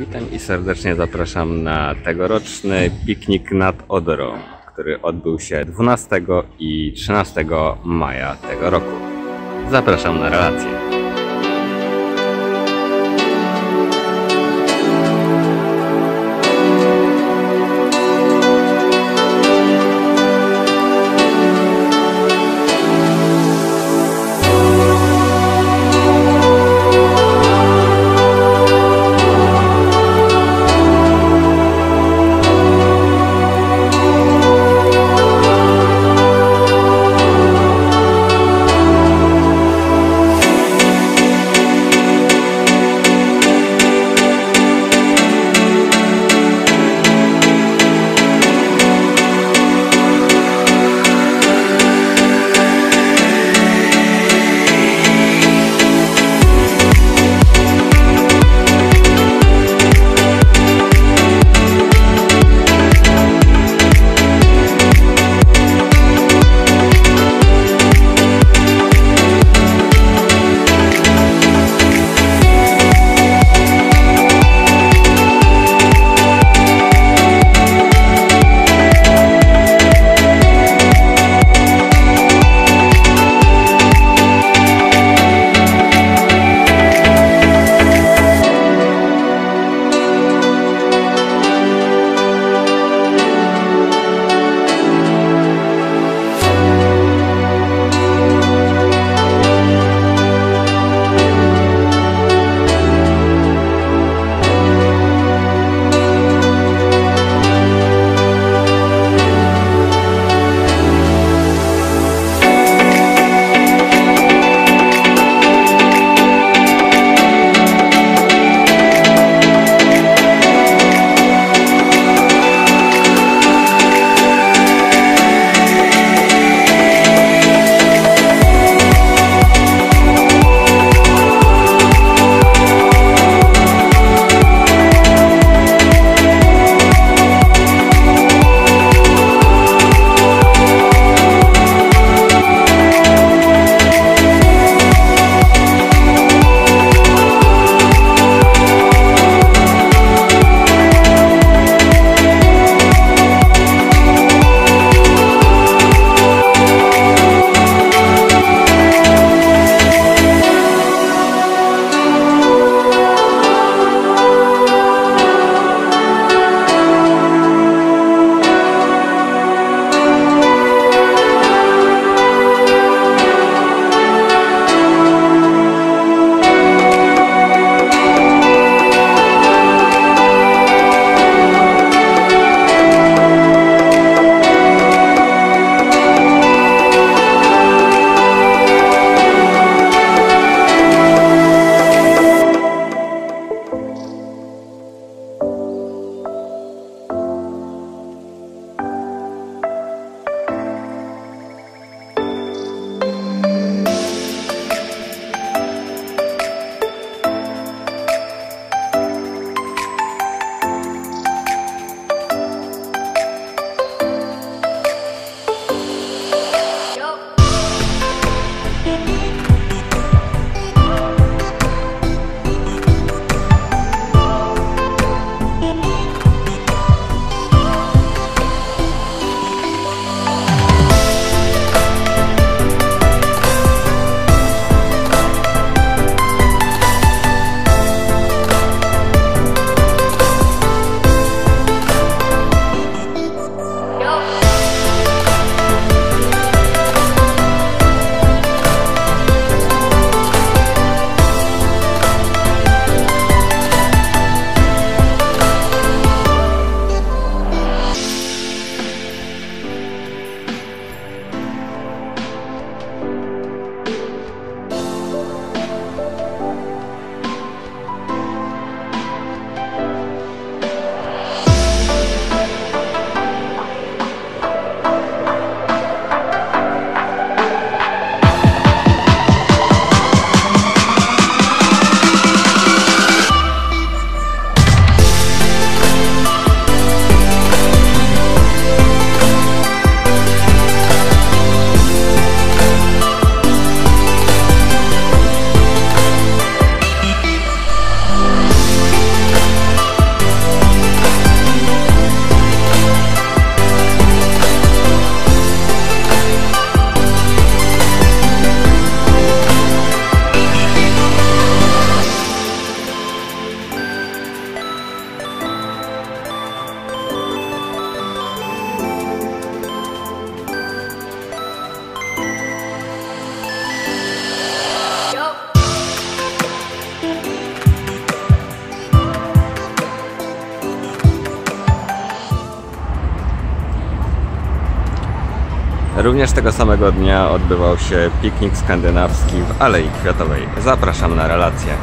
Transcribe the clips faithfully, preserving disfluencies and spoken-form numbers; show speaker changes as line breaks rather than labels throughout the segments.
Witam i serdecznie zapraszam na tegoroczny piknik nad Odrą, który odbył się dwunastego i trzynastego maja tego roku. Zapraszam na relację. Również tego samego dnia odbywał się piknik skandynawski w Alei Kwiatowej. Zapraszam na relację.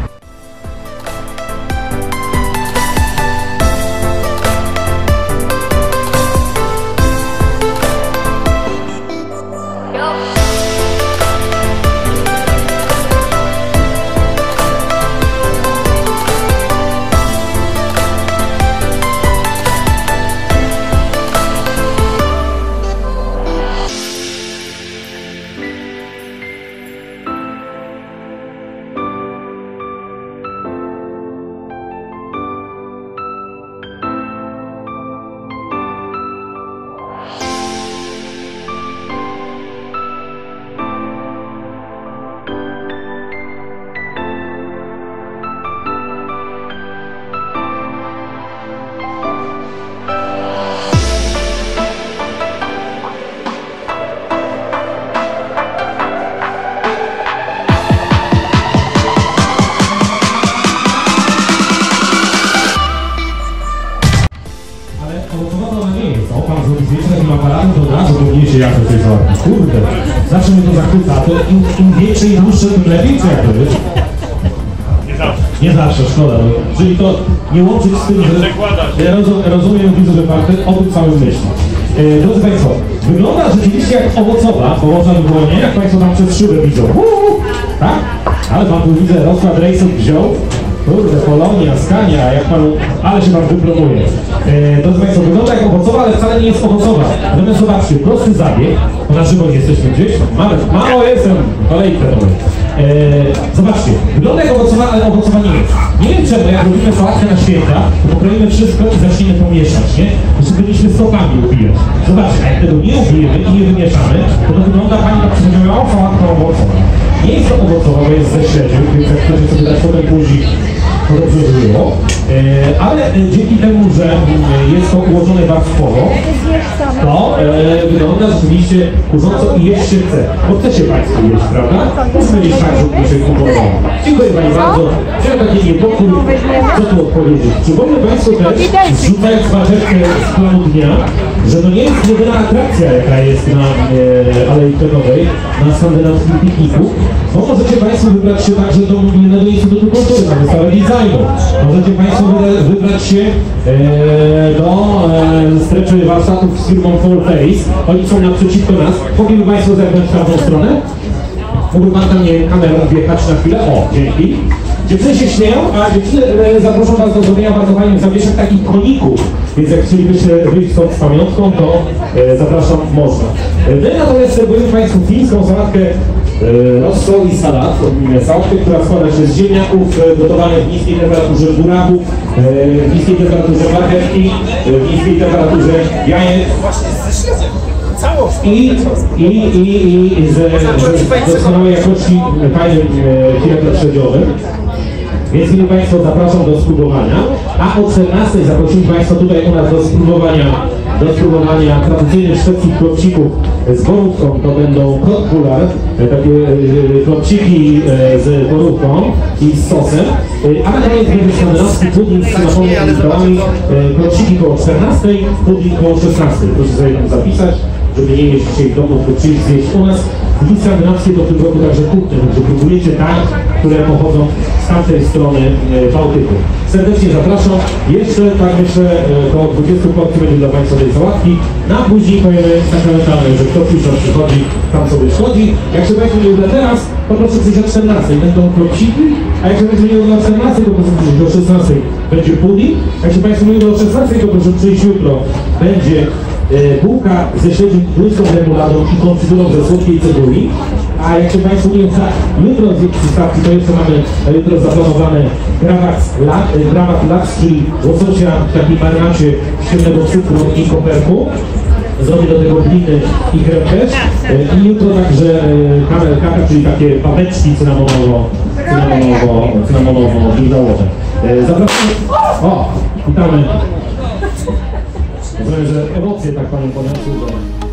Się jak to jest ładne. Kurde, zawsze mnie to zachwyca. To im, im więcej i dłuższe, tym lepiej, czy jak to jest? Nie zawsze. Nie zawsze, szkoda. Czyli to nie łączyć z tym, że ja rozum, rozumiem, widzę, że parter o tym samym myśli. E, drodzy Państwo, wygląda rzeczywiście jak owocowa, położna w dłonie, jak Państwo tam przez szybę widzą. Uuu, tak? Ale Pan tu widzę, rozkład rejsów wziął. Kurde, Polonia, Skania, jak Panu, ale się Pan wypromuje. E, drodzy Państwo, wygląda jak owocowa, ale wcale nie jest owocowa. Natomiast zobaczcie, prosty zabieg, bo na żywo jesteśmy gdzieś, mamy, mało jestem, kolejkę to e, zobaczcie, wygląda jak owocowa, ale owocowa nie jest. Nie wiem czemu, jak robimy sałatkę na święta, to pokroimy wszystko i zaczniemy to mieszać, nie? Że byliśmy stopami ubijać. Zobaczcie, a jak tego nie ubijemy i nie wymieszamy, to to wygląda Pani tak przypomniała, o, sałatka owocowa. Nie jest to owocowa, bo jest ze śledziu, więc jak chcecie sobie dać potem guzik, to dobrze było, e, ale e, dzięki temu, że e, jest to ułożone warstwowo, to e, wygląda rzeczywiście kurząco i jeść się chce. Bo chcecie Państwo jeść, prawda? Musimy jeść tak, żeby się kupowało. Dziękuję Pani bardzo. Chciałem taki niepokój, co tu odpowiedzieć. Przypomnę Państwu też, zrzucając marchewkę z planu dnia, że to nie jest jedyna atrakcja, jaka jest na e, Alei Kwiatowej, na skandynawskim pikniku, bo możecie Państwo wybrać się także do Innego Instytutu Kultury, na wystawę designu. Możecie Państwo wybrać się e, do e, strefy warsztatów z firmą Full Face. Oni są naprzeciwko nas. Mogliby Państwo zerknąć w tamtą stronę? Mógłby Pan tam nie kamerą wjechać na chwilę? O, dzięki. Dziewczyny się śmieją, a dziewczyny e, zaproszą Was do zrobienia bardzo fajnych zawieszek takich koników. Więc jak chcielibyście wyjść stąd z pamiątką, to e, zapraszam, można. E, my natomiast serwujemy Państwu fińską sałatkę rossol i salat. Sałatkę, która składa się z ziemniaków gotowanych w niskiej temperaturze buraków, w niskiej temperaturze marchewki, w niskiej temperaturze jajek. I, i, i, i ze, ze doskonałej jakości fajnym filetem śledziowym. Więc Mili Państwo, zapraszam do spróbowania. A o czternastej zaprosimy Państwa tutaj u nas do spróbowania do spróbowania tradycyjnych szwedzkich klopsików z borówką. To będą kotbular, takie klopsiki z borówką i z sosem. A na koniec będzie skandynawski pudding z cynamonem i skałami. Klopsiki koło czternastej, pudding koło szesnastej. Proszę sobie tam zapisać, żeby nie jeść dzisiaj w domu, tylko przyjść zjeść u nas. Dni skandynawskie to w tym roku także kuchnie, także próbujecie dań, które pochodzą z tamtej strony Bałtyku. Serdecznie zapraszam. Jeszcze, tak myślę, około dwudziestu porcji będzie dla Państwa tej sałatki. Na później powiemy sakramentalne, że kto pisze, przychodzi, tam sobie szkodzi. Jak się Państwu nie uda teraz, to proszę przyjść o czternastej. Będą klopsiki, a jak się Państwu nie uda o czternastej, to proszę przyjść o szesnastej. Będzie pudding. Jak się Państwu nie uda o szesnastej, to proszę przyjść jutro. Będzie bułka ze śledziem błyską remuladą i konfityrą ze słodkiej cebuli. A jak się Państwu nie uda jutro z przystawki, to jeszcze mamy jutro zaplanowane grawat laks, czyli łososia w takiej marynacie z ciemnego cukru i koperku. Zrobię do tego gliny i kremkę. I jutro także kamerka, czyli takie babeczki cynamonowo, cynamonowo, cynamonowo migdałowe. Zapraszamy. O, witamy. Rozumiem, że emocje tak Panią poniosły.